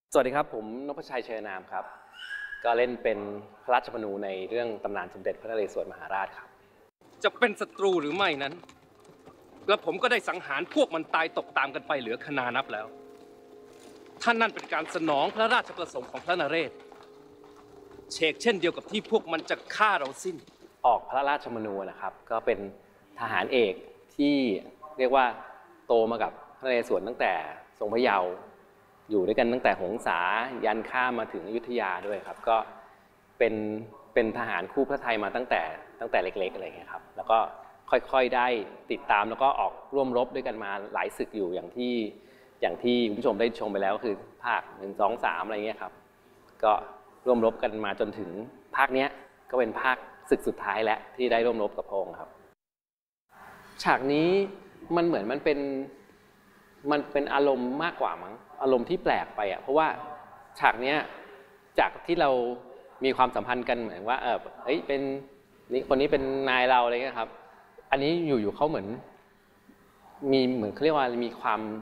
สวัสดีครับผมนพชัย ชัยนามครับก็เล่นเป็นพระราชมนูในเรื่องตำนานสมเด็จพระนเรศวรมหาราชครับจะเป็นศัตรูหรือไม่นั้นและผมก็ได้สังหารพวกมันตายตกตามกันไปเหลือคณานับแล้วท่านนั่นเป็นการสนองพระราชประสงค์ของพระนเรศเชกเช่นเดียวกับที่พวกมันจะฆ่าเราสิ้นออกพระราชมนูนะครับก็เป็นทหารเอกที่เรียกว่าโตมากับพระนเรศวรตั้งแต่ทรงพระเยาว์อยู่ด้วยกันตั้งแต่หงสายันข้ามมาถึงอยุธยาด้วยครับก็เป็นทหารคู่พระไทยมาตั้งแต่เล็กๆอะไรเงี้ยครับแล้วก็ค่อยๆได้ติดตามแล้วก็ออกร่วมรบด้วยกันมาหลายศึกอยู่อย่างที่คุณผู้ชมได้ชมไปแล้วก็คือภาค1 2 3อะไรเงี้ยครับก็ร่วมรบกันมาจนถึงภาคเนี้ยก็เป็นภาคศึกสุดท้ายแล้วที่ได้ร่วมรบกับพระองค์ครับฉากนี้มันเหมือนมันเป็นอารมณ์มากกว่ามั้งอารมณ์ที่แปลกไปอ่ะเพราะว่าฉากเนี้ยจากที่เรามีความสัมพันธ์กันเหมือนว่าเป็นนี่คนนี้เป็นนายเราอะไรเงี้ยครับอันนี้อยู่เขาเหมือนเขาเรียกว่ามี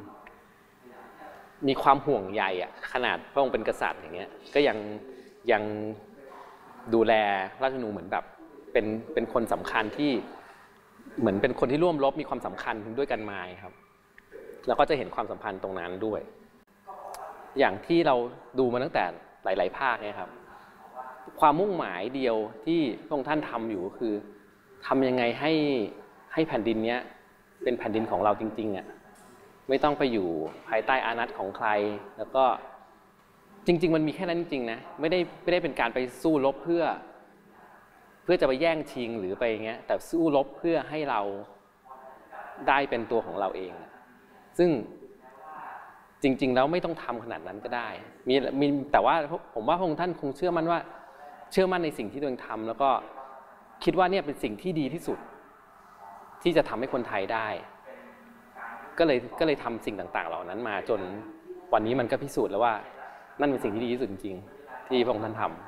ความห่วงใยอ่ะขนาดพระองค์เป็นกษัตริย์อย่างเงี้ยก็ยังดูแลราชธนูเหมือนแบบเป็นคนสำคัญที่เหมือนเป็นคนที่ร่วมรบมีความสำคัญด้วยกันมาครับแล้วก็จะเห็นความสัมพันธ์ตรงนั้นด้วยอย่างที่เราดูมาตั้งแต่หลายๆภาคเนี่ยครับความมุ่งหมายเดียวที่พระองค์ท่านทำอยู่ก็คือทำยังไงให้แผ่นดินเนี้ยเป็นแผ่นดินของเราจริงๆอ่ะไม่ต้องไปอยู่ภายใต้อานัตของใครแล้วก็จริงๆมันมีแค่นั้นจริงๆนะไม่ได้เป็นการไปสู้รบเพื่อจะไปแย่งชิงหรือไปอย่างเงี้ยแต่สู้รบเพื่อให้เราได้เป็นตัวของเราเองซึ่งจริงๆแล้วไม่ต้องทำขนาดนั้นก็ได้มีแต่ว่าผมว่าพระองค์ท่านคงเชื่อมั่นในสิ่งที่ตัวเองทำแล้วก็คิดว่าเนี่ยเป็นสิ่งที่ดีที่สุดที่จะทำให้คนไทยได้ก็เลยทำสิ่งต่างๆเหล่านั้นมาจนวันนี้มันก็พิสูจน์แล้วว่านั่นเป็นสิ่งที่ดีที่สุดจริงๆที่พระองค์ท่านทำ